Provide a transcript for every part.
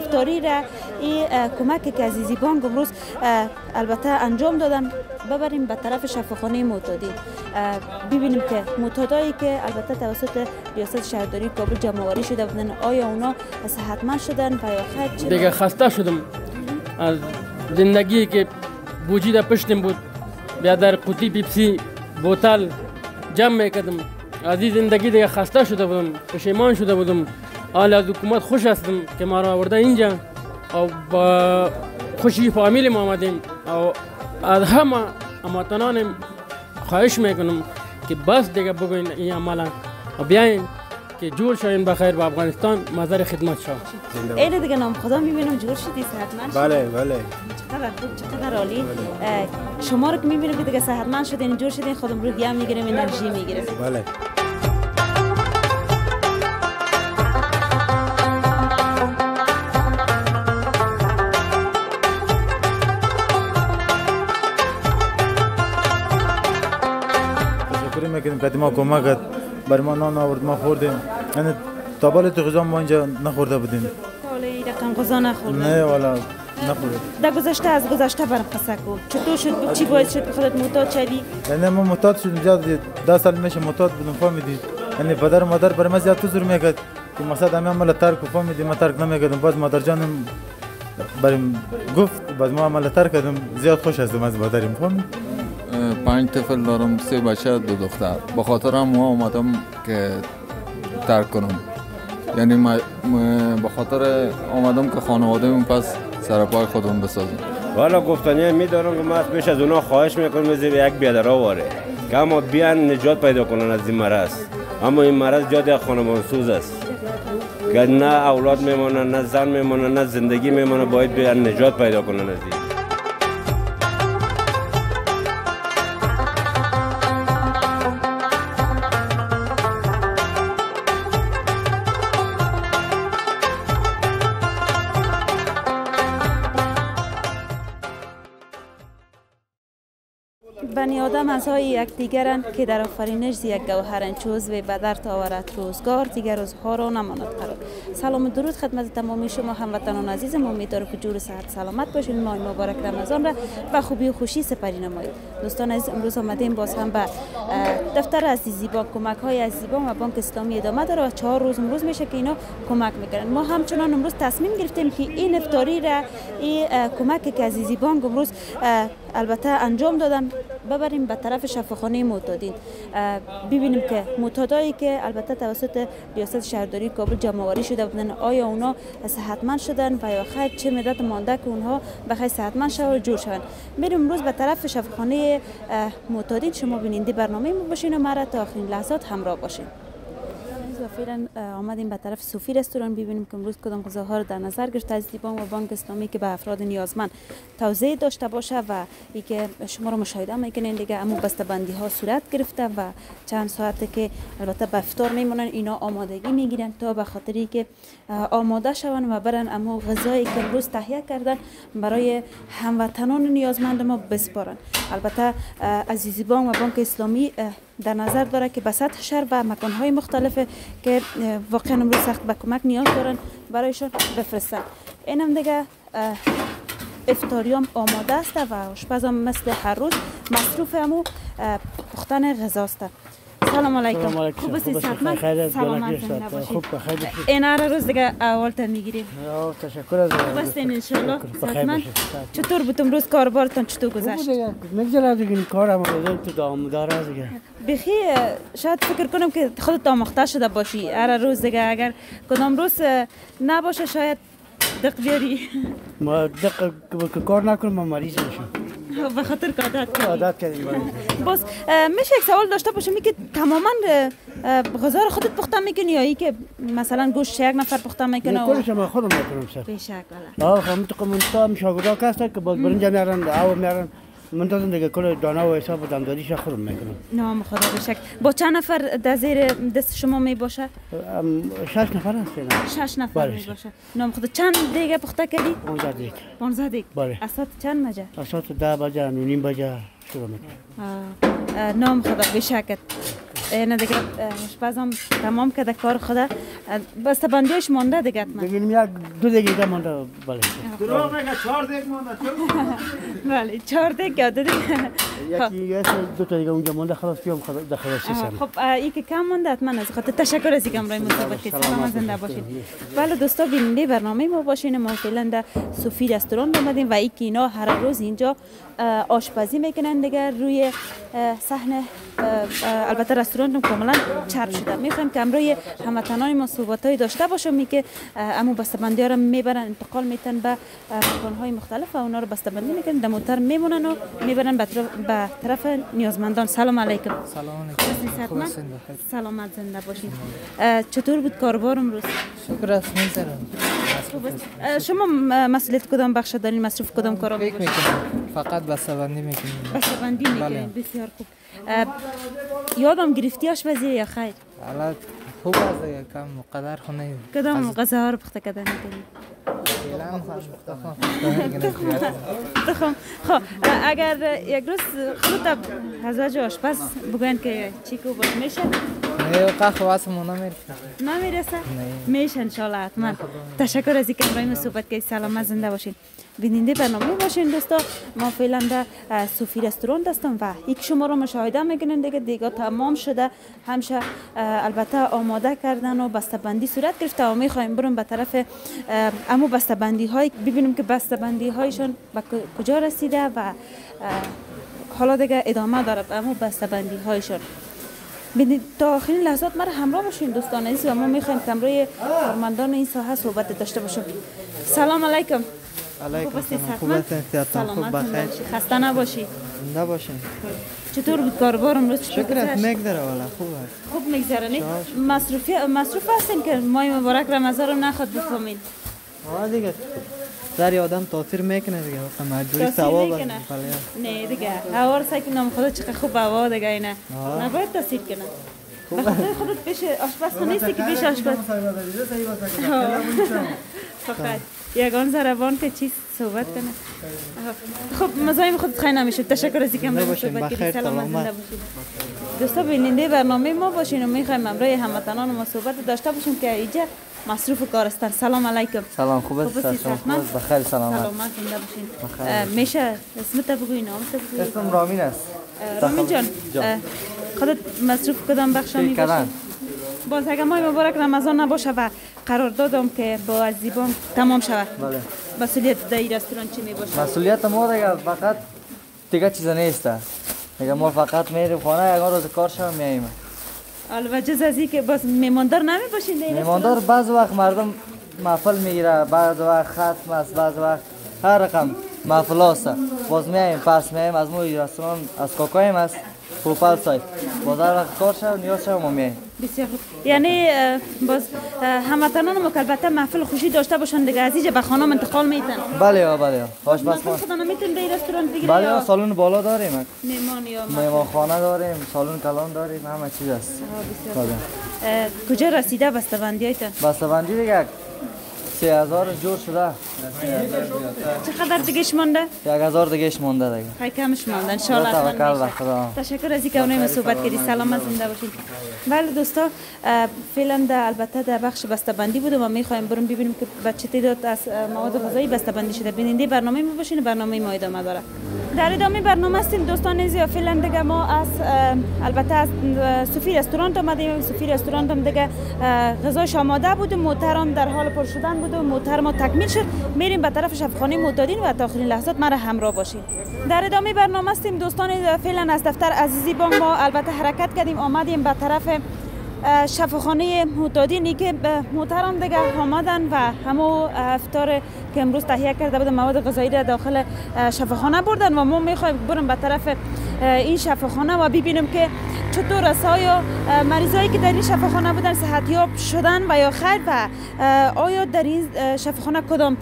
افطاری را این کمک که عزیزی بانک امروز البته انجام دادن ببریم به طرف شفاخانه معتادین. ببینیم که معتادایی که البته توسط ریاست شهرداری کابل جمع‌آوری شده بودن آیا اونا صحتمند شدن و یا خیر؟ دیگه خسته شدم از زندگی که بوجی پشتم بود، بیا در قوطی پیپسی بوتل جمع میکردم. از این زندگی دیگه خسته شده بودم، پشیمان شده بودم. حال از حکومت خوش هستم که ما را آورده اینجا و با خوشی فامیل ما آمدیم و از همه هموطنانم خواهش میکنم که بس دیگه بگوین این عملا و بیاین که جور شوین بخیر با افغانستان مظهر خدمت شو. این دیگه نام خدا میبینم جور شدی صحتمند شدی. بله بله. چقدر خوب، چقدر عالی. شما رو که میبینم که دیگه صحتمند شدین، جور شدین، خودم رو گرم میگیرم، انرژی میگیرم. بله. تشکر میکنیم که ما کمک کرد، بر ما نان آورد، ما خوردیم. یعنی تا بالا تو غذا ما اینجا نخورده بودیم. تا حالا این رقم غذا نخوردن؟ نه والا نخوردیم. در گذشته از گذشته برام قصه کن. چطور شد؟ چی باعث شد که خودت معتاد شوی؟ یعنی ما معتاد شدیم، زیاد 10 سال میشه معتاد بودم، فهمیدی؟ یعنی پدر و مادر برای ما زیاد تزور میکرد که مقصد همه عمل ترک و فهمیدی ما ترک نمیکردم. باز مادر جانم بریم گفت، باز ما عمل ترک کردم. زیاد خوش هستم از مادرم، فهمید؟ 5 طفل دارم، 3 بچه 2 دختر. با خاطر هم اومدم که ترک کنم. یعنی با خاطر آمدم که خانواده پس سر پای خودم بسازم. والا گفتنی میدارم که من پیش از اونا خواهش میکنم از یک بیادرها واره که اما بیان نجات پیدا کنن از این مرض. اما این مرض جاد یک خانمان سوز است که نه اولاد میمونه، نه زن میمونه، نه زندگی میمونه. باید بیان نجات پیدا کنن از این. بنی آدم اعضای یکدیگرند که در آفرینش یک گوهرند، چو عضو بدر آورد روزگار، دیگر روزها را نماند قرار. سلام و درود خدمت تمامی شما هموطنان عزیزم. امیدوارم که جور صحت سلامت باشین. ماه مبارک رمضان را به خوبی و خوشی سپری نمایید. دوستان عزیز، امروز آمدیم باز هم به دفتر عزیزی بانک، کمک های عزیزی بانک و بانک اسلامی ادامه داره و 4 روز امروز میشه که اینا کمک میکنن. ما همچنان امروز تصمیم گرفتیم که این افطاری را، این کمک که عزیزی بانک امروز البته انجام دادن ببریم به طرف شفاخانه معتادین. ببینیم که معتادایی که البته توسط ریاست شهرداری کابل جمع‌آوری شده بودن آیا اونا صحتمند شدن و یا خیر چه مدت مانده که اونها بخیر صحتمند شوند و جور شوند. میریم امروز به طرف شفاخانه معتادین. شما بیننده برنامه ما باشین و مرا تا آخرین لحظات همراه باشین. فعلا آمدیم به طرف صوفی رستوران ببینیم که امروز کدام غذاها رو در نظر گرفته از بانک و بانک اسلامی که به افراد نیازمند توزیع داشته باشه و ای که شما رو مشاهده میکنین دیگه امو بسته‌بندی ها صورت گرفته و چند ساعته که البته به افطار میمونن. اینا آمادگی میگیرن تا به خاطری که آماده شون و برن امو غذایی که امروز تهیه کردن برای هموطنان نیازمند ما بسپارن. البته عزیزی بانک و بانک اسلامی در نظر داره که به سطح شهر و مکانهای مختلف که واقعا امروز سخت به کمک نیاز دارن برایشان بفرستن. اینم دیگه افطاریام آماده است و آشپزم مثل هر روز مصروف امو پختن غذاست. سلام علیکم. خوب هستید؟ سلامت باشید. این هر روز دیگه اولتون میگیریم. تشکر از خوب هستین ان شاء الله؟ سلامت. چطور بود امروز کاربارتون چطور گذشت؟ میگذره دیگه کارم تو دامدار دیگه. بخی شاید فکر کنم که خودت آموخته شده باشی هر روز دیگه. اگر کدام روز نباشه شاید دق بیاری. ما دق کار نکنم ما مریض میشم. به خاطر که عادت کردیم. باز میشه یک سوال داشته باشم که تماما غذا رو خودت پخته میکنی یا ای که مثلا گوشت یک نفر پخته میکنه؟ کلش ما خودم میکنم سر. به شک من تو شاگردا هستن که باز برنج میارن او میارن من دادم دیگه کل دانه و حساب دمداریش خودم میکنم. نام خدا به شک. با چند نفر در زیر دست شما می باشه؟ 6 نفر هستن. 6 نفر می باشه. نام خدا چند دیگه پخته کردی؟ 15 دیگه. 15 دیگه. بله. اسات چند بجه؟ اسات 10 بجه 9 بجه شروع میکنم. نام خدا به شکت. نه دیگه آشپزم تمام کرده کار خدا بسته‌بندیش مونده دیگه حتما دیگه یک 2 دقیقه مونده بله دروغ میگه 4 دقیقه مونده بله 4 دقیقه یا 2 دقیقه یکی 2 تا دیگه اونجا مونده خلاص بیام خلاص خب این که کم مونده حتما از خاطر تشکر از اینکه امروز مصاحبت کردید سلام زنده باشین بله دوستا بیننده برنامه ما باشین ما فعلا در صوفی رستوران اومدیم و اینکه اینا هر روز اینجا آشپزی میکنن دیگه روی صحنه البته رستوران کاملا چرب شده میخوایم که امروز هموطنان ما صحبتایی داشته باشیم که امو بسته‌بندی ها رو میبرن انتقال میتن به مکان‌های مختلف و اونا رو بسته‌بندی میکنن در موتر میمونن و میبرن به طرف نیازمندان سلام علیکم سلام علیکم سلامت زنده باشید چطور بود کاربار امروز شکر است می‌ذارم شما مسئولیت کدام بخش دارین مصروف کدام کارا فکر میکنم فقط بسته‌بندی میکنیم بسته‌بندی میکنین بسیار خوب یادم گرفتی آشپزی یا خیر حالا خوب است دیگه کم قدر خونه کدام غذاها رو پخته کردن میکنین تخم خب اگر یک روز خودت از وجه آشپز بگوین که چی کو باش میشه نه قهوه واسمون نمیرسه میشه ان شاء الله حتما تشکر از اینکه امروز صحبت کردید سلامت زنده باشین بیننده برنامه باشین دوستا ما فعلا در صوفی رستوران هستم و یک شما رو مشاهده میکنین دیگه تمام شده همشه البته آماده کردن و بسته‌بندی صورت گرفته و میخوایم بریم به طرف امو بسته‌بندی های ببینیم که بسته‌بندی هایشون به کجا رسیده و حالا دیگه ادامه داره امو بسته‌بندی هایشون ببینید تا آخرین لحظات مرا همراه باشین دوستان عزیز و ما میخوایم که امروز کارمندان این ساحه صحبت داشته باشیم سلام علیکم علیکم سلام خوب بخیر خسته نباشی نباشین چطور بود کاربار امروز شکر است میگذره والا خوب است خوب میگذره نه مصروف هستین که ماه مبارک رمضان رو نخواد بفهمین دیگه در آدم تاثیر میکنه دیگه مثلا مجبوری ثواب است نه دیگه هوا رو سعی نام خدا چقدر خوب هوا دیگه اینا نباید تاثیر کنه بخاطر خودت پیش آشپز نیستی که پیش آشپز فقط یگان زربان که چیز صحبت کنه خب مزاحم خودت خیلی نمیشه تشکر از اینکه امروز صحبت کردید سلام زنده باشید دوستا بیننده برنامه ما باشین و میخوایم امروز هموطنان ما صحبت داشته باشیم که اینجا مصروف کار هستن سلام علیکم سلام خوب است شما بخیر سلامت زنده باشین میشه اسمت بگوی نامت بگوی اسمم رامین است رامین جان خودت مصروف کدام بخش میباشی باز اگه ماه مبارک رمضان نباشه و قرار دادم که با عزیبان تمام شود بله مسئولیت در این رستوران چی میباشه مسئولیت ما دیگه فقط دیگه چیز نیست دیگه ما فقط میریم خانه یگان روز کار شب میاییم البته جز از این که باز میماندار نمیباشین در میماندار بعض وقت مردم محفل میگیره بعض وقت ختم است بعض وقت هر رقم محفل است باز میاییم پس میاییم از ما رستوران از کاکایم است پروپال سایت باز هر وقت کار شب نیاز شب ما میاییم بسیار خوب یعنی باز هموطنان ما که البته محفل خوشی داشته باشن دیگه از اینجا به خانه انتقال میتن بله آشپز خدا نمیتون در رستوران بگیره بله سالن بالا داریم مهمان خانه داریم سالن کلان داریم همه چیز است کجا رسیده بسته‌بندیاتون بسته‌بندی دیگه 3000 جور شده چقدر دیگهش مونده 1000 دیگهش مونده دیگه خیلی کمش مونده ان شاء الله توکل به خدا تشکر از اینکه اونم صحبت کردی سلامت زنده باشید بله دوستا فعلا البته در بخش بسته‌بندی بودم و میخوایم بریم ببینیم که به چه تعداد از مواد غذایی بسته‌بندی شده ببینید برنامه ما باشین برنامه ما ادامه داره در ادامه برنامه هستیم دوستان عزیز فعلا دیگه ما از البته از صوفی رستوران اومدیم صوفی رستوران هم دیگه غذاش آماده بود محترم در حال پر شدن بود و محترم تکمیل شد میریم به طرف شفاخانه معتادین و تا آخرین لحظات ما همراه باشین در ادامه برنامه هستیم دوستان فعلا از دفتر عزیزی بانک ما البته حرکت کردیم آمدیم به طرف شفاخانه معتادینی که محترم دیگه آمدن و همو افطار که امروز تهیه کرده بودن مواد غذایی را داخل شفاخانه بردن و ما میخوایم بریم به طرف این شفاخانه و ببینیم که چطور است آیا مریضایی که در این شفاخانه بودن صحتیاب شدن و یا خیر و آیا در این شفاخانه کدام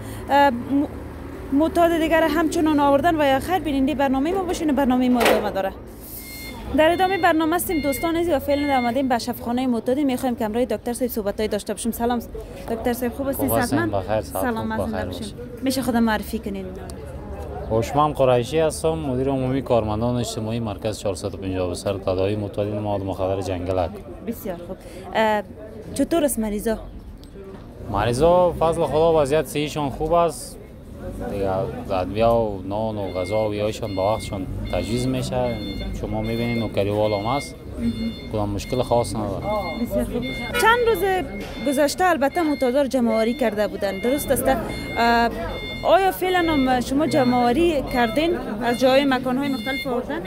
معتاد دیگر همچنان آوردن و یا خیر بیننده برنامه ما باشین برنامه ما ادامه داره در ادامه برنامه هستیم دوستان عزیز و فعلا آمدیم به شفاخانه معتادین میخوایم که امروز دکتر صاحب صحبتایی داشته باشیم سلام دکتر صاحب خوب هستین سلام زنده باشین میشه خودم معرفی کنین هوشمند قریشی هستم، مدیر عمومی کارمندان اجتماعی مرکز 450 بسر تداوی متولدین مواد مخدر جنگلک. بسیار خوب. چطور است مریضا؟ مریضا فضل خدا وضعیت صحیشان خوب است. دیگه ادویه و نان و غذا و ایشان با وقتشان تجویز میشه. شما میبینید نوکریوال هم هست. کدام مشکل خاص نداره. بسیار خوب. چند روز گذشته البته متادار جمع‌آوری کرده بودن، درست است؟ آیا فعلا هم شما جمع‌آوری کردین از جای مکان‌های مختلف آوردن؟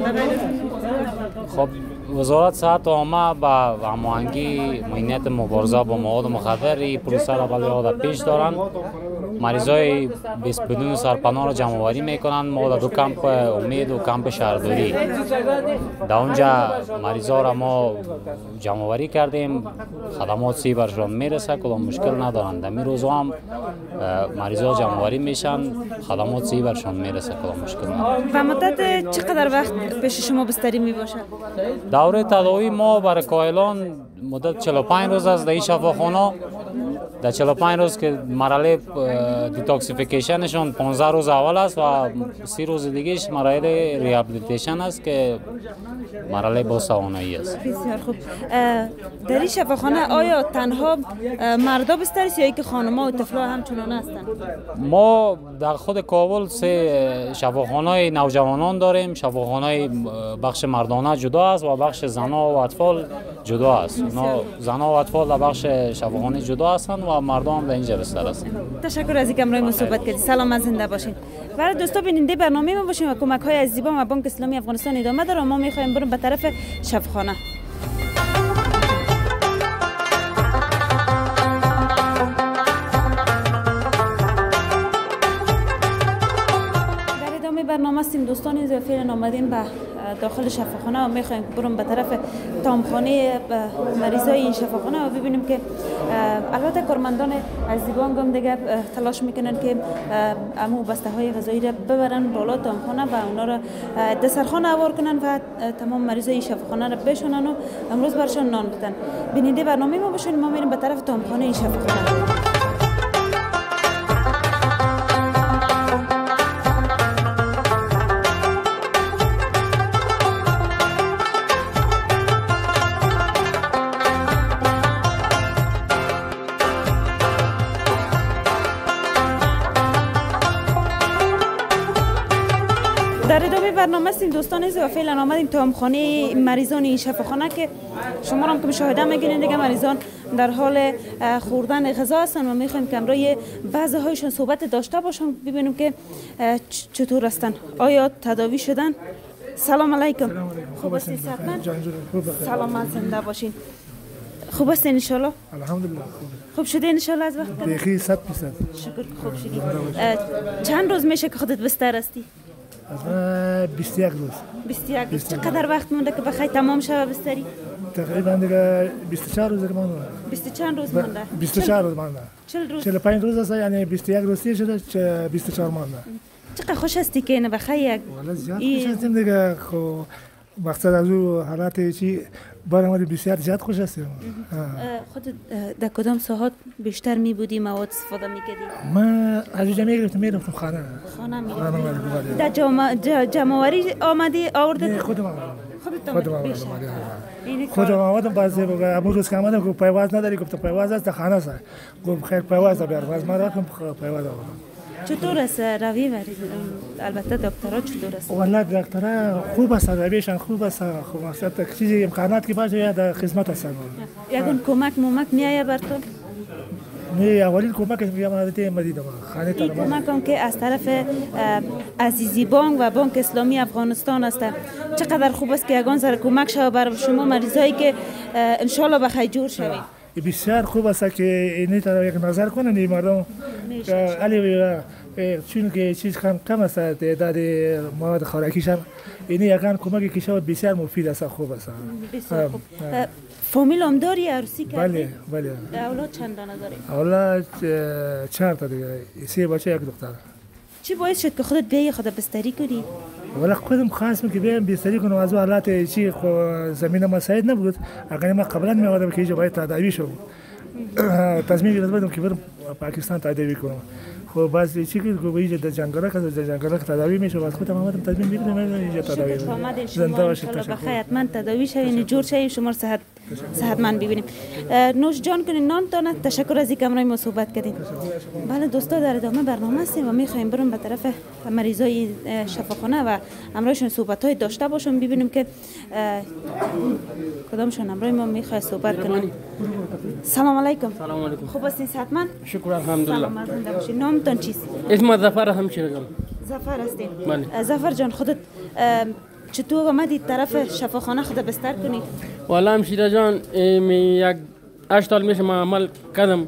خب وزارت صحت عامه با هماهنگی مهمیت مبارزه با مواد مخدر این پروسه را به یاد پیش دارند. مریضای 20 بدون سرپناه را جمع‌آوری میکنند. ما در دو کمپ امید و کمپ شهرداری در اونجا مریضا را ما جمع‌آوری کردیم. خدمات سی برشان میرسه، کدام مشکل ندارند. در این روزها هم مریضا جمع‌آوری میشن، خدمات سی برشان میرسه، کدام مشکل ندارند. و مدت چقدر وقت پیش شما بستری میباشد؟ دوره تداوی ما برای کاهلان مدت 45 روز است در این شفاخانه. در 45 روز که مرحله دیتاکسیفیکیشنشون 15 روز اول است و 30 روز دیگهش مرحله ریابیلیتیشن است که مرحله بازتوانایی است. بسیار خوب. در این شفاخانه آیا تنها مردا بستریست یا اینکه خانم‌ها و طفل‌ها همچنان هستند؟ ما در خود کابل 3 شفاخانه نوجوانان داریم. شفاخانه بخش مردانه جدا است و بخش زنان و اطفال جدا است. زنان و اطفال در بخش شفاخانه جدا هستند و مردان هم در اینجا بستر هستند. تشکر از اینکه امروز صحبت کردید. سلام از زنده باشین. برای دوستا بیننده برنامه ما باشین و کمک‌های از زیبا و بانک اسلامی افغانستان ادامه داره. ما می‌خوایم بریم به طرف شفاخانه. برنامه هستیم دوستان، از فعلا آمدیم به داخل شفاخانه و میخوایم بریم به طرف تامخانه مریضای این شفاخانه و ببینیم که البته کارمندان از دیبانگ هم دیگه تلاش میکنن که امو بسته های غذایی را ببرن بالا تامخانه و اونا را دسترخوان اوار کنن و تمام مریضای این شفاخانه را بشونن و امروز برشان نان بدن. بیننده برنامه ما باشین. ما میریم به طرف تامخانه این شفاخانه. در ادامه برنامه هستیم دوستان عزیز و فعلا آمدیم تامخانه مریضان این شفاخانه که شما هم که مشاهده می‌کنید دیگه مریضان در حال خوردن غذا هستن و می‌خوایم که امروی بعضی هایشون صحبت داشته باشم ببینیم که چطور هستن. آیا تداوی شدن؟ سلام علیکم. خوب هستین صحتمند؟ سلامت زنده باشین. خوب هستین ان شاء الله؟ الحمدلله خوب شدین ان شاء الله از وقت؟ بخیر 100%. شکر خوب شدی. چند روز میشه که خودت بستر هستی؟ از 21 روز. 21 روز. چقدر وقت مونده که بخوای تمام شوه بستری؟ تقریبا دیگه 24 روز مونده. 24 روز مونده. 24 روز مونده. 40 روز. 45 روز است، یعنی 21 روز شده 24 مونده. چقدر خوش هستی که اینه بخوای یک والا زیاد خوش هستیم دیگه. خب مقصد از او حالت چی برام بسیار زیاد خوش هستیم. خودت در کدام ساعات بیشتر می بودی مواد استفاده می‌کردی؟ من از اینجا میرفتم خانه. خانه در جمع‌آوری آمدی آوردی؟ خودم آمدم بعضی امروز روز که آمدم گفت پیواز نداری؟ گفت پیواز است خانه است. گفت خیر پیواز بیار. باز ما رفتم پیواز آوردم. چطور است روی مریض؟ البته دکترها چطور است؟ والله دکترها خوب است، رویشان خوب است. خوب است. چیزی امکانات که باشه یا در خدمت هستن. یگون کمک میآید بر تو؟ نه اولین کمک میامده مدیدم خانه این کمک هم که از طرف عزیزی بانک و بانک اسلامی افغانستان است. چقدر خوب است که یگان سر کمک شود بر شما مریضایی که ان شاء الله بخیر جور شوید. بسیار خوب است که اینی طرف یک نظر کنن این مردم علی چون که چیز کم است تعداد مواد خوراکیشان اینی یگان کمکی که شود بسیار مفید است. خوب است. بسیار خوب. فامیل هم داری؟ عروسی کردی؟ بله. اولاد چند دانه داری؟ اولاد 4 تا دیگه، 3 بچه 1 دختر. چی باعث شد که خودت بیایی خود بستری کنی؟ ولی خودم خواستم که بیام بستری کنم. از حالات چی زمین ما سعید نبود. اگر ما قبلا می‌آمدم که اینجا باید تداوی شم. تصمیم گرفتم که برم پاکستان تداوی کنم. خب بعضی چی که گویی در جنگل که در جنگل تداوی میشه واسه خودم آمدم تصمیم بگیرم اینجا تداوی زنده باشید بخیر حتما تداوی شوین جور شوین شما صحتمند ببینیم. نوش جان کنین نان تانه. تشکر از اینکه امروز ما صحبت کردیم. بله دوستا در ادامه برنامه هستیم و میخوایم بریم به طرف مریضای شفاخانه و امروزشون صحبت های داشته باشیم ببینیم که کدامشون امروز ما میخواد صحبت کنیم. سلام علیکم. سلام علیکم. خوب هستین صحتمند؟ شکر الحمدلله. سلامت باشید. نامتون چیست؟ اسم ظفر همشیرگان. ظفر هستین. بله. ظفر جان خودت چطور آمدید طرف شفاخانه خود بستر کنید؟ والا همشیره جان یک 8 سال میشه من عمل کردم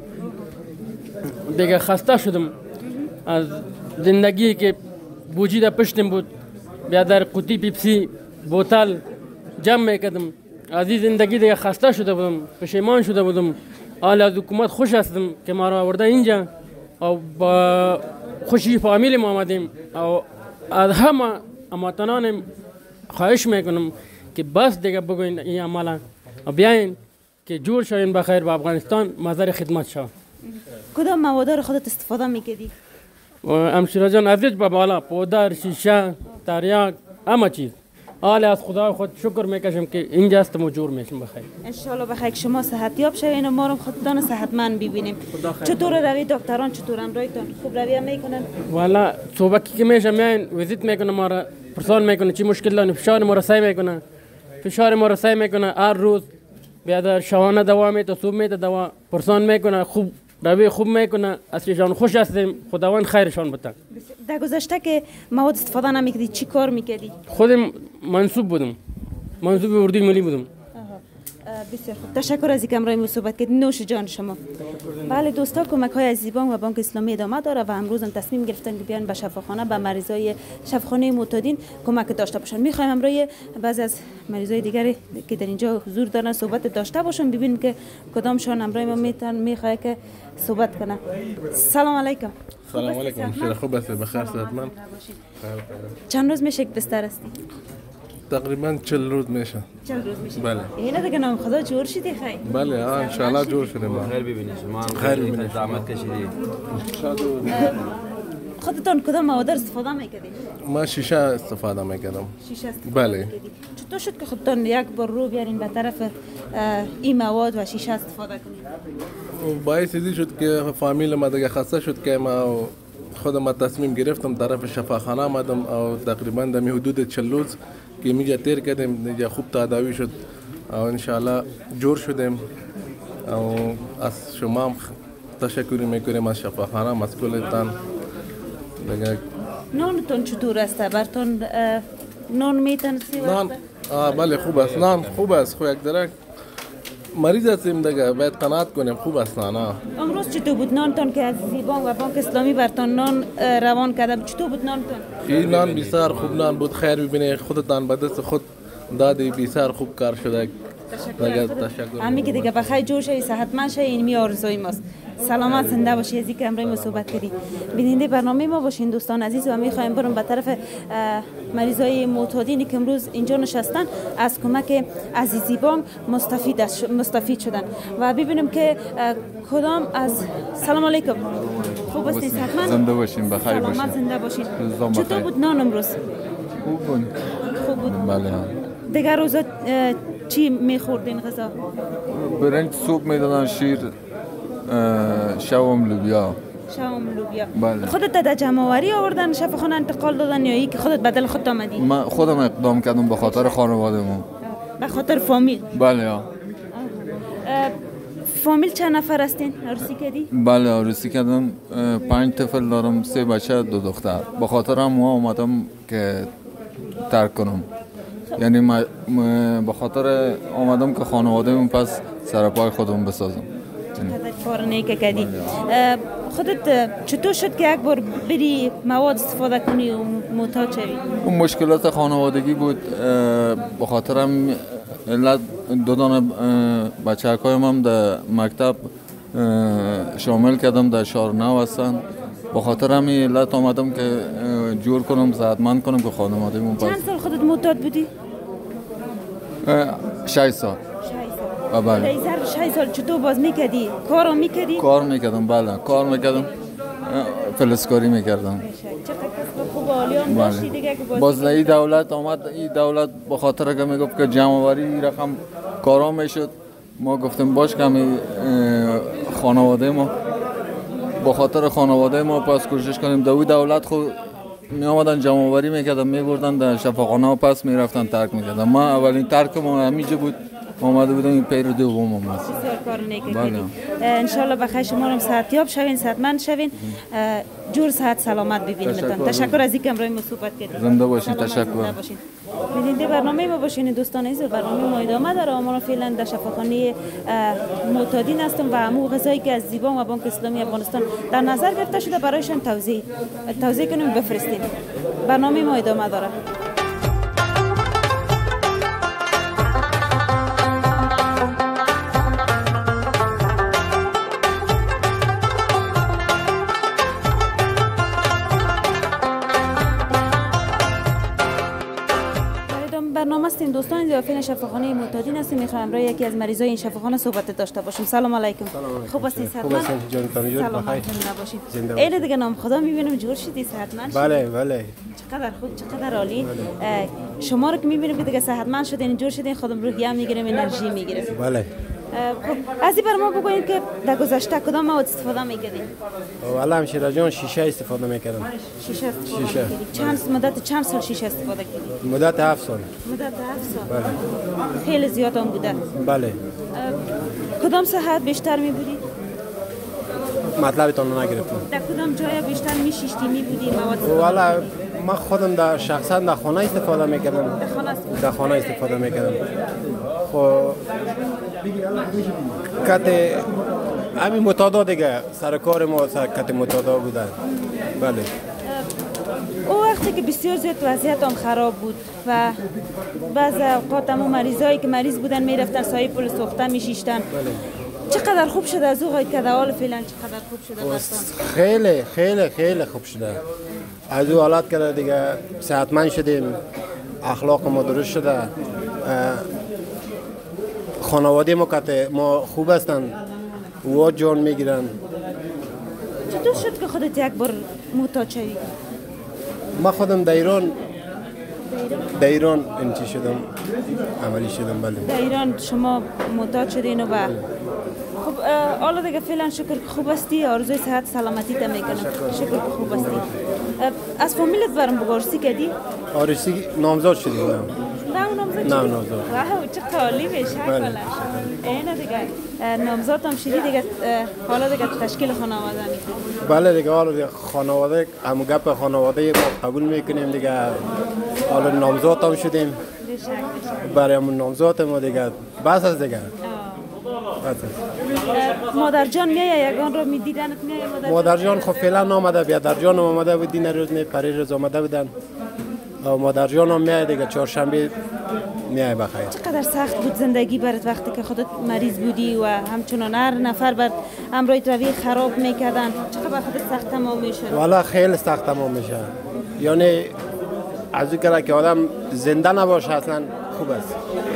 دیگه خسته شدم از زندگی که بوجی در پشتم بود بیا در قوطی پیپسی بوتل جمع میکردم از این زندگی دیگه خسته شده بودم پشیمان شده بودم حال از حکومت خوش هستم که ما را آورده اینجا و با خوشی فامیل ما آمدیم و از همه هموطنانم خواهش میکنم که بس دیگه بگوین این عمل و بیاین که جور شوین بخیر به افغانستان مظهر خدمت شو. کدام مواد خودت استفاده میکردی؟ همشیره جان از به بالا پودر شیشه تریاک همه چیز حال از خدا خود شکر میکشم که اینجا هستم و جور میشم بخیر. انشالله بخیر شما صحتیاب شوین و ما رو خودتان صحتمند ببینیم. چطور روی دکتران چطور امرایتان خوب روی میکنن؟ والا صبحی که میشم میاین ویزیت میکنه ما را پرسان میکنه چی مشکل دارن فشار ما را سعی میکنه هر روز بیا در شبانه دوا میده صبح میده دوا پرسان میکنه خوب روی خوب میکنه اصلیشان خوش هستیم خداوند خیرشان بده. در گذشته که مواد استفاده نمیکردی چی کار میکردی؟ خودم منصوب اردوی ملی بودم. بسیار خوب تشکر از اینکه امروز ما صحبت کردید. نوش جان شما. بله دوستا کمک های از بانک و بانک اسلامی ادامه داره و امروز هم تصمیم گرفتن که بیان به شفاخانه به مریضای شفاخانه معتادین کمک داشته باشن. میخوایم امروز بعضی از مریضای دیگری که در اینجا حضور دارن صحبت داشته باشن ببینیم که کدامشان امروز ما میخواد که صحبت کنه. سلام علیکم. سلام علیکم. شما خوب هستید؟ بخیر صحتمند؟ چند روز میشه که بستر هستی؟ تقریبا 40 روز میشه. 40 روز میشه. بله. اینا دیگه نام خدا جور شدی خیر. بله ان شاء الله جور شدیم. خیر ببینید شما خیر ببینید. زحمت کشیدید. خودتون کدام مواد استفاده میکردید؟ ما شیشه استفاده میکردم. شیشه استفاده بله. چطور شد که خودتون یک بار رو بیارین به طرف این مواد و شیشه استفاده کنید؟ باعث این شد که فامیل ما دیگه خسته شد که ما خودم تصمیم گرفتم طرف شفاخانه آمدم و تقریبا در حدود 40 روز که میجا تیر کردیم دیگه خوب تداوی شد و انشاءالله جور شدیم و از شما هم تشکر میکنیم از شفاخانه مسئولتان دیگه. نانتون چطور است؟ برتون نان میتونستی؟ نان بله خوب است. نان خوب است. خو یک درک مریض هستیم دیگه باید قناعت کنیم. خوب است نان. امروز چطور بود نانتون که از بانک و بانک اسلامی برتون نان روان کردم؟ چطور بود نانتون؟ این نان بسیار خوب نان بود. خیر ببینید خودتان به دست خود دادی بسیار خوب کار شده. تشکر. همین که دیگه بخیر جور شوی صحتمند شوی این می آرزوی ماست. سلامت زنده باشی. از اینکه امروز ما صحبت کردی. بیننده برنامه ما باشین دوستان عزیز و میخوایم بریم به طرف مریضای معتادینی که امروز اینجا نشستن از کمک عزیزی بانک مستفید شدن و ببینیم که کدام از سلام علیکم. خوب هستین صحتمند؟ زنده باشین بخیر باشین. سلامت زنده باشین. چطور بود نان امروز؟ خوب بود. بله. دیگر روزا چی میخوردین غذا؟ برنج سوپ میدادن شیر شوم لوبیا. بله. خودت در جمع‌آوری آوردن شفاخانه انتقال دادن یا اینکه خودت بدل خودت آمدی؟ من خودم اقدام کردم به خاطر خانواده‌مون. به خاطر فامیل؟ بله. فامیل چند نفر هستین؟ عروسی کردی؟ بله عروسی کردم. 5 طفل دارم 3 بچه 2 دختر. به خاطر هم اومدم که ترک کنم. یعنی به خاطر آمدم که خانواده‌مون پس سر پای خودم بسازم. کار نیک کردی. خودت چطور شد که یک بار بری مواد استفاده کنی و معتاد شوی؟ اون مشکلات خانوادگی بود. به خاطرم علت 2 دانه بچه‌هایم هم در مکتب شامل کردم در شهر نو هستن. به خاطر همین علت آمدم که جور کنم صحتمند کنم که خانواده‌مون پس. چند سال خودت معتاد بودی؟ 6 سال. بله. 6 سال چطور باز میکردی؟ کارو میکردی؟ کار میکردم. بله کار میکردم. فلسکاری میکردم. باز این دولت آمد، این دولت به خاطر که میگفت که جمع‌آوری رقم کارا میشد، ما گفتیم باش که خانواده ما به خاطر خانواده ما پس کوشش کنیم. دوی دولت خود می آمدن جمع‌آوری میکردن، میبردن در شفاخانه و پس میرفتن ترک میکردن. ما اولین ترک ما همینجا بود، آمده بودم این پیر دوم هم است. بسیار کار نیک کردید. انشالله بخیر شما هم صحتیاب شوین، صحتمند شوین، جور صحت سلامت ببینیمتان. تشکر از اینکه امروز ما صحبت کردید. زنده باشین. تشکر. بیننده برنامه ما باشین دوستان عزیز. برنامه ما ادامه داره. ما فعلا در شفاخانه معتادین هستیم و همون غذایی که از زیبا و بانک اسلامی افغانستان در نظر گرفته شده برایشان توزیع کنیم بفرستیم. برنامه ما ادامه داره. برنامه هستیم دوستان در فعلا شفاخانه معتادین هستیم. میخوایم امروز یکی از مریضای این شفاخانه صحبت داشته باشیم. سلام علیکم. خوب هستین؟ خوب هستین جانتان جون بخیر. زنده باشین. دیگه نام خدا میبینم جور شدی صحتمند. بله. چقدر خوب، چقدر عالی. شما رو که میبینیم که دیگه صحتمند شدین، جور شدین، خودم روحیه میگیریم، انرژی میگیریم. بله. خب از این برنامه بگویید که در گذشته کدام مواد استفاده میکردین؟ والله همشیره جان شیشه استفاده میکردم. شیشه. مدت چند سال شیشه استفاده کردید؟ مدت 7 سال. مدت 7 سال. بله. خیلی زیاد هم بوده. بله. کدام صحت بیشتر میبودید؟ مطلبتون رو نگرفتم. در کدام جای بیشتر میشیشتی میبودی مواد؟ والله من خودم در شخصا در خانه استفاده میکردم. در خانه استفاده میکردم. خب کت همین متادا دیگه سر کار ما کت متادا بودن. بله. او وقتی که بسیار زیاد وضعیت هم خراب بود و بعض اوقات هم مریضایی که مریض بودن میرفتن سایه پل سوخته میشیشتن. بله. چقدر خوب شده از او که در حال فعلا چقدر خوب شده براتون؟ خیلی خیلی خیلی خوب شده. از او حالت که دیگه صحتمند شدیم، اخلاق ما درست شده، خانواده ما خوب هستن، و جان میگیرن. چطور شد که خودت یک بار معتاد شدی؟ ما خودم در ایران انتی شدم، عملی شدم. بله. در ایران شما معتاد شدین و خب حالا دیگه فعلا شکر که خوب هستی، آرزوی صحت سلامتی تا میکنم. شکر که خوب هستی. از فامیلت برام بگرسی کردی؟ آرسی نامزاد شدیم. نه نامزاد؟ نه نامزاد. واو چه خالی بشه کلا. اینا دیگه نامزاد هم شدی دیگه، حالا دیگه تشکیل خانواده میکنی. بله دیگه حالا دیگه خانواده همون گپ خانواده ما قبول میکنیم دیگه. حالا نامزاد هم شدیم. برای همون نامزاد ما دیگه بس از دیگه. مادر جان میایه یگان رو میدیدنت میایه؟ مادر جان خب فعلا نامده، بیادر جان هم آمده بود، این روز پری روز آمده بودن. مادر جان هم میایه دیگه، چهارشنبه میایه بخیر. چقدر سخت بود زندگی برات وقتی که خودت مریض بودی و همچنان هر نفر بر امروی روی خراب میکردن؟ چقدر خودت سخت تمام میشه؟ والا خیلی سخت تمام میشه. یعنی از اون که آدم زنده نباشه اصلا خوب است.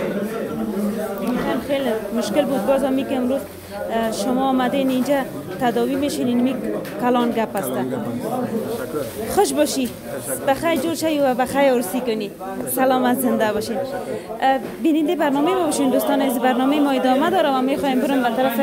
خیلی مشکل بود. بازم می که امروز شما آمدین اینجا تداوی میشین، این کلان گپ است. خوش باشی، بخیر جور شی و بخیر عرسی کنی، سلامت زنده باشین. بیننده برنامه ما باشین دوستان عزیز. برنامه ما ادامه داره و میخوایم بریم به طرف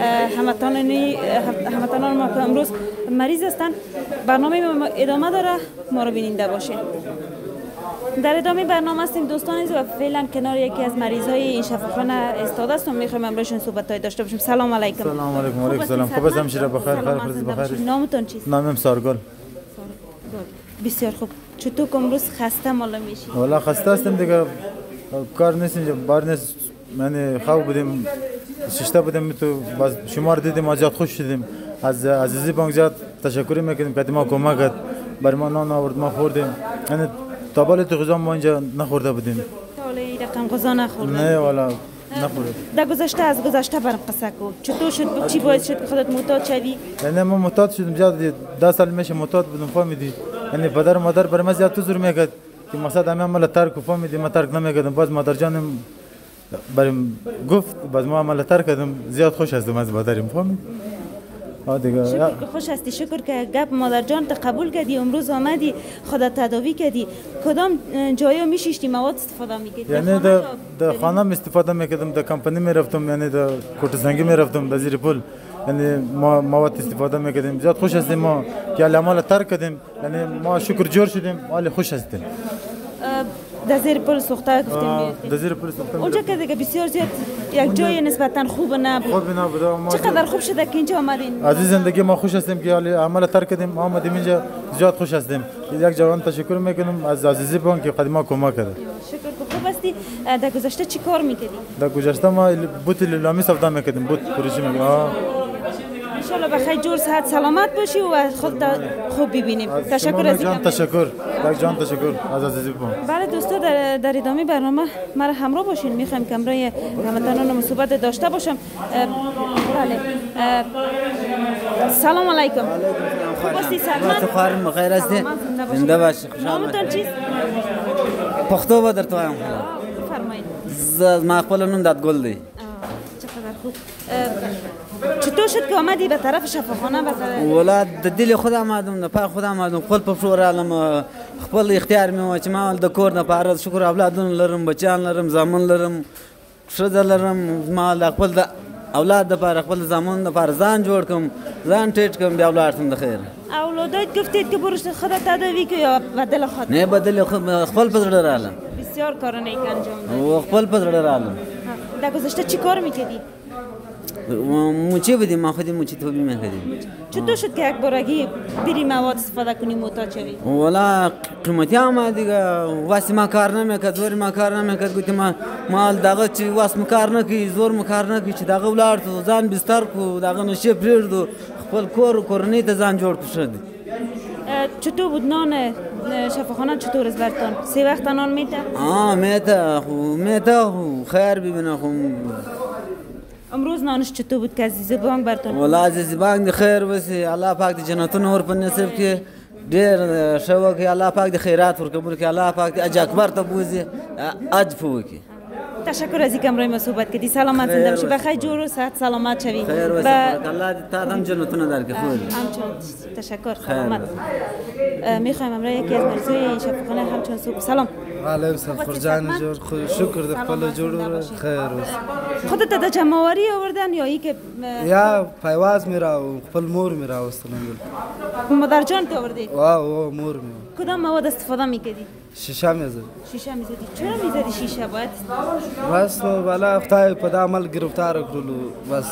هموطنان ما که امروز مریض هستن. برنامه ما ادامه داره، ما رو بیننده باشین. در ادامه برنامه هستیم دوستان عزیز و فعلا کنار یکی از مریضای این شفاخانه استاده هستم. میخوایم امروزشون صحبت‌های داشته باشیم. سلام علیکم. سلام علیکم. علیکم سلام. خوب هستم شیره بخیر. بخیر. نامتون چیست؟ نامم سارگل. بسیار خوب. چطور امروز خسته مالا میشی؟ والا خسته هستم دیگه، کار نیست اینجا، بار نیست. من خواب بودیم، ششته بودیم تو باز شما رو دیدیم، زیاد خوش شدیم. از عزیزی بانک زیاد تشکر میکنیم که ما کمک کرد، برای ما نان آورد، ما خوردیم. یعنی تا بالا تو غذا ما اینجا نخورده بودیم. تا این رقم غذا نخوردیم؟ نه والا نخوردیم. در گذشته از گذشته برام قصه کو. چطور شد؟ چی باعث شد که خودت معتاد شدی؟ یعنی ما معتاد شدیم، زیاد 10 سال میشه معتاد بودم، فهمیدی؟ یعنی پدر و مادر برای ما زیاد تو زور میکرد که مقصد همه عمل ترک و فهمیدی، ما ترک نمیکردم. باز مادر جانم برام گفت، باز ما عمل ترک کردم. زیاد خوش هستم از مادرم، فهمید؟ دیگه شکر که خوش هستی، شکر که گپ مادر جان تا قبول کردی، امروز آمدی خودت تداوی کردی. کدام جایا میشیشتی مواد استفاده میکردی؟ یعنی در خانه استفاده میکردم، در کمپانی میرفتم، یعنی در کوتزنگی میرفتم، در زیر پل، یعنی ما مواد استفاده میکردیم. زیاد خوش هستیم ما که اعمال ترک کردیم، یعنی ما شکر جور شدیم، حال خوش هستیم. در زیر پل سوخته گفتیم در زیر پل سوخته اونجا که دیگه بسیار زیاد یک جای نسبتا خوب نبود. چقدر خوب شده که اینجا آمدین؟ از زندگی ما خوش هستیم که حالی عمل ترک کردیم، آمدیم اینجا زیاد خوش هستیم. یک جوان تشکر میکنم از عزیزی بان که قدیما کمک کرد. شکر که خوب هستی. در گذشته چی کار میکردی؟ در گذشته ما بوت لیلامی سودا میکردیم، بوت فروشی میکردیم. انشالله بخیر جور صحت سلامت باشی و خود خوب ببینیم. تشکر از جان، تشکر جان، تشکر از عزیزی بان. بله دوستا، در ادامه برنامه مرا همراه باشین. میخوایم که همراه هموطنانم صحبت داشته باشم. بله سلام علیکم. خوب هستی؟ سلامت؟ خواهرم بخیر هستی؟ زنده باشی، خوشحال نامتان چیست؟ پختو با در تو هم بفرمایید. ما خپل نوم دادگل دی. چقدر خوب. چطور شد که آمدی به طرف شفاخانه؟ ولا د دل خود آمدم، د پای خود آمدم، خپل په شور عالم خپل اختیار مې و چې ما د کور نه پاره شکر اولادونه لرم، بچیان لرم، زامن لرم، ښځه لرم. ما د خپل د اولاد د پاره، خپل زامن د پاره ځان جوړ کړم، ځان ټیټ کړم، بیا ولاړ شم د خیر. اولادت گفتید که بروش خودت تداوی که یا بدل خود؟ نه بدل خپل په زړه رالم. بسیار کار نیک انجام دادی. و خپل په زړه رالم. در گذشته چی کار میکردی؟ موچی بودیم، ما خودی موچی توبی میکردیم. چطور شد که یک بارگی بری مواد استفاده کنی محتاج شوی؟ والا قیمتی آمد دیگه، واسه ما کار نمیکرد، زور ما کار نمیکرد. گفتیم ما داغه چی واسه ما کار نکی، زور ما کار نکی، چی داغه ولارد و زن بستر کو، داغه نشه پرید و خپل کورنی ته ځان جوړ کړ. چطور بود نان شفاخانه؟ چطور است برتان؟ 3 وقت نان میته؟ میته خیر ببینه. امروز نانش چطور بود که عزیزی بانک برتون؟ والا عزیزی بانک خیر وسی، الله پاک دی جنتون اور پر نصیب که دیر شو که الله پاک دی خیرات ورکبر که الله پاک دی اج اکبر تا بوزی اج فو کی. تشکر از اینکه امروز ما صحبت کردی. سلامت زنده باشی، بخیر جور و صحت سلامت شوی. خیر وسی، الله دی تا هم جنتون در که خود. تشکر، سلامت. میخوایم امروز یکی از مریضای شفاخانه همچون صبح. سلام. علیکم سلام خورجان جور، شکر د خپل جوړو خیر اوس. خودت د جمعواری آوردن یا ای که یا پایواز میرا و خپل مور میرا واستلم؟ مادر جان که آوردی؟ واه مور می. کدام مواد استفاده میکردی؟ شیشه میزد. شیشه میزدی؟ چرا میزدی شیشه باید؟ بس والا خدای په عمل گرفتار کړلو. بس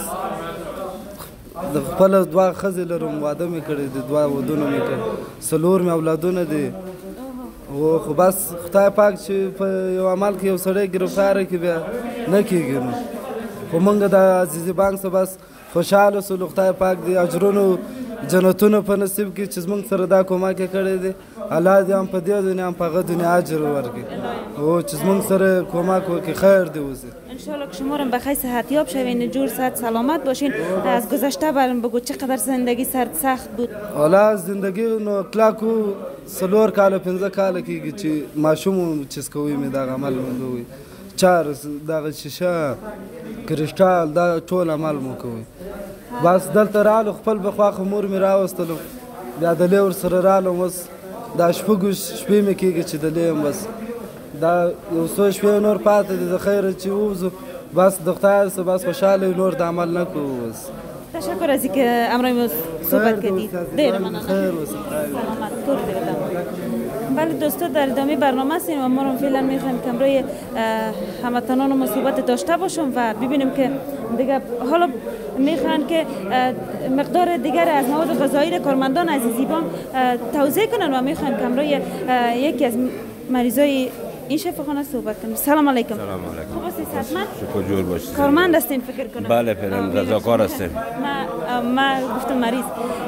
د خپل دوا خزې لرم، واده مې کړی دي، دوا ودونه مې کړی، څلور مې اولادونه دي. و خو بس خدای پاک چې په یو عمل کې یو سړی ګرفتاره کړي بیا نه کېږي نو. خو موږ د عزیزي بانک څخه بس خوشحاله سولو. خدای پاک د اجرونو جنتونو په نصیب کې چې زموږ سره دا کومک یې کړی دی. الله دې هم په دې دنیا هم په هغه دنیا اجر ورکړي او چې زموږ سره کومک وکړي، خیر دې وشي. انشالله که شما هم بخیر صحتیاب شوین، جور صحت سلامت باشین. از گذشته برام بگو چقدر زندگی سخت بود؟ حالا زندگی نو کلاکو 4 کال 5 کال کېږي چې ماشوم چیز کوي مې دا عمل مې کوي، چارس دا شیشه کرسټال دا ټول عمل مو کوي. بس دلته رالو خپل بخوا مور مې راوستلم، بیا د لور سره رالم. اوس دا شپږ شپې مې کېږي چې د لیم بس دا یو څو شپې نور پاتې دي د خیره چې ووځو. بس د خدای سره بس خوشحاله نور د عمل نه کوو. بس تشکر از اینکه امروز صحبت کردید. دیر مننه. خیر و سلامت. کور بله دوستا، در ادامه برنامه هستیم و ما رو فعلا میخوایم که امروز هموطنان ما صحبت داشته باشم و ببینیم که دیگه حالا میخوان که مقدار دیگر از مواد غذایی را کارمندان عزیزی بانک توزیع کنن و میخوایم که امروز یکی از مریضای این شفاخانه صحبت کنیم. سلام علیکم. سلام علیکم. خوب هستید؟ صحتمند؟ شکر جور باشید. کارمند هستین فکر کنم؟ بله فعلا رضاکار هستیم. ما گفتم مریض.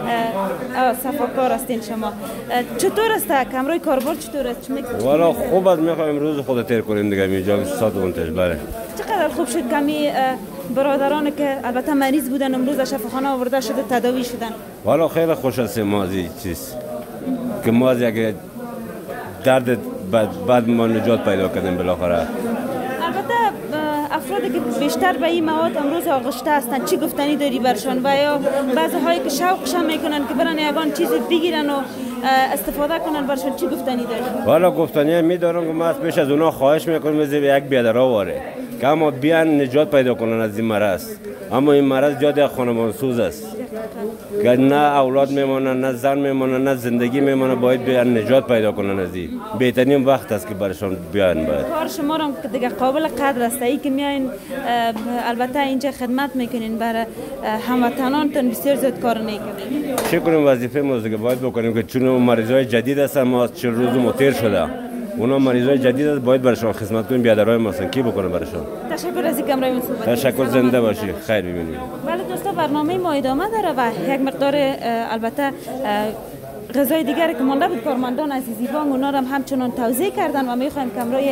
صفاکار هستین شما. چطور است کمرای کاربر؟ چطور است؟ والا خوب است، میخوایم امروز خود تیر کنیم دیگه اینجا ساعت منتج. بله چقدر خوب شد کمی برادران که البته مریض بودن امروز شفاخانه آورده شده تداوی شدن. والا خیلی خوش هستیم ما از این چیز که ما از یک درد بعد ما نجات پیدا کردیم بالاخره. البته افرادی که بیشتر به این مواد امروز آغشته هستند چی گفتنی داری برشان و یا بعضی هایی که شوقشان میکنن که برن یگان چیز بگیرن و استفاده کنن برشان چی گفتنی داری؟ والا گفتنی میدارم که من پیش از اونا خواهش میکنم از یک بیادرها واره که اما بیان نجات پیدا کنن از این مرض. اما این مرض جاد خانمان سوز است که نه اولاد میمونن، نه زن میمونن، نه زندگی میمونه. باید بیان نجات پیدا کنن از این. بهترین وقت است که برشان بیان. باید کار شما را دیگه قابل قدر است. ای که میاین البته اینجا خدمت میکنین برای هموطنانتون بسیار زیاد کار میکنین. چه کنیم وظیفه ما دیگه باید بکنیم که چون مریضای جدید هستن ما 40 روز متیر شده. اونا مریضای جدید است باید برشان خدمت کنیم. بیادرای ما هستن کی بکنه برشان. تشکر از اینکه امروز صحبت کردید. تشکر. زنده باشی. خیر ببینید. بله دوستا برنامه ما ادامه داره و یک مقدار البته غذای دیگری که مانده بود کارمندان عزیزی بانک اونا هم همچنان توزیع کردن و میخوایم که امروز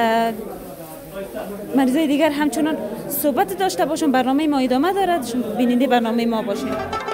مریضای دیگر همچنان صحبت داشته باشیم. برنامه ما ادامه داره. بیننده برنامه ما باشید.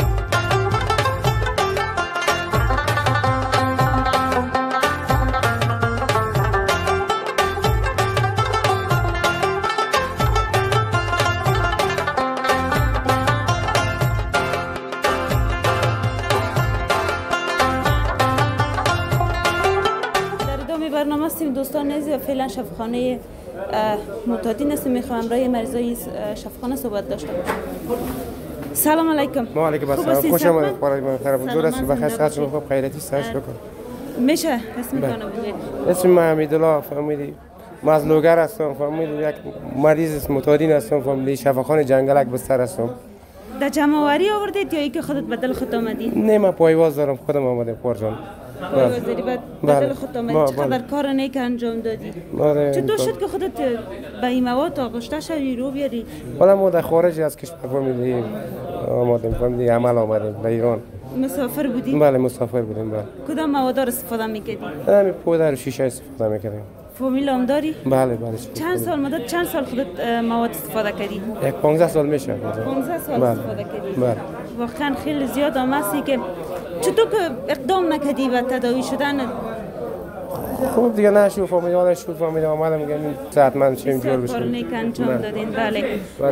برنامه هستیم دوستان عزیز و فعلا شفاخانه معتادین هستیم. میخوام امروز مریضای شفاخانه صحبت داشته باشم. سلام علیکم. و علیکم السلام. خوش آمدید. خیلی دور است. بخیر ساعت شما خوب خیراتی سرش بکن. میشه اسم کنم بگید؟ اسم من حمیدالله فامیلی. من از لوگر هستم. فامیلی یک مریض معتادین هستم. فامیلی شفاخانه جنگلک بستر هستم. در جمع‌آوری آوردید یا اینکه خودت بدل خود آمدی؟ نه من پایواز دارم خودم آمدم پارجان. پایواز داری بدل خود آمدی. چقدر کار نیک انجام دادی؟ چطور شد که خودت به این مواد آغشته شدی رو بیاری؟ حالا ما در خارج از کشور فامیلی آمدیم. فامیلی عمل آمدیم به ایران. مسافر بودی؟ بله مسافر بودیم. بله. کدام مواد را استفاده میکردی؟ همین پودر و شیشه استفاده میکردیم. فامیل هم داری؟ بله بله. چند سال خودت مواد استفاده کردی؟ 15 سال میشه. 15 سال بله. استفاده کردی؟ بله. واقعا خیلی زیاد آمدی که چطور که اقدام نکردی به تداوی شدن؟ خوب دیگه نشو فامیل شد فامیل آمدم میگم صحتمند شیم جور بشیم. کار نیک انجام دادین. بله.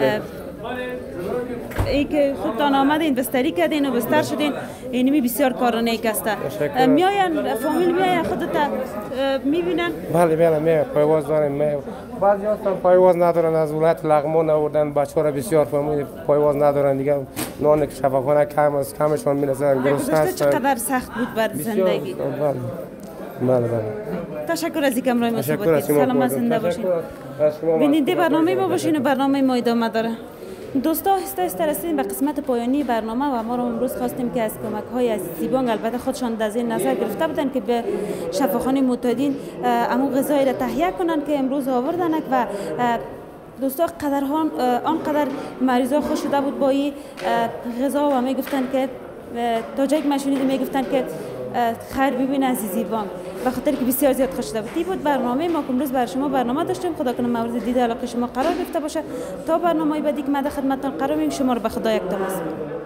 ای که خودتان آمدین بستری کردین و بستر شدین اینمی بسیار کار نیک است. میاین فامیل میاین خودت میبینن؟ بله بله میاین پایواز دارن. بعضی هستن پایواز ندارن از ولایت لغمان آوردن بچه‌ها را بسیار فامیل پایواز ندارن دیگه نان شفاخانه کم است کمشون میرسن گرسنه هستن. چقدر سخت بود بر زندگی. بله بله. تشکر از اینکه امروز ما صحبت کردید. سلام زنده باشین. بیننده برنامه ما باشین و برنامه ما ادامه داره. دوستا آهسته رسیدیم به قسمت پایانی برنامه و ما رو امروز خواستیم که از کمک‌های عزیزی بانک البته خودشان در ذهن نظر گرفته بودن که به شفاخانه معتادین امو غذایی را تهیه کنن که امروز آوردن و دوستا آنقدر مریضا خوش شده بود با این غذا و میگفتن که تا جایی که من شنیدم میگفتن که خیر ببین عزیزی بانک به خاطر که بسیار زیاد خوش شده بود. برنامه ما که امروز برای شما برنامه داشتیم. خدا کنه مورد دید علاقه شما قرار گرفته باشه. تا برنامه بعدی که ما در خدمتتان قرار میگیم شما رو به خدا یک تماس.